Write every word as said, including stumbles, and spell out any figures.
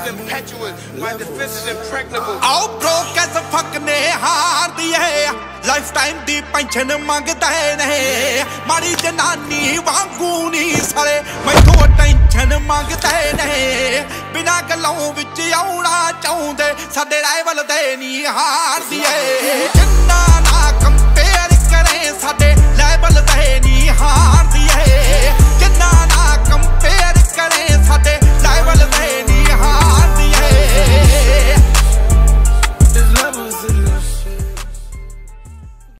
impetuous, my defense is impregnable. आओ broke as fuck ने हार दी है, लाइफ टाइम दी पेंशन मंगदा है नहीं, माड़ी जनानी वांगू नहीं साले मैथों टेंशन मंगदा है नहीं, बिना गलों विच आउणा चाहुंदे साडे राइवल दे नहीं हार दी है, जिन्ना ना कंपेयर करे साडे लेवल दे नहीं हार दी है, जिन्ना ना कंपेयर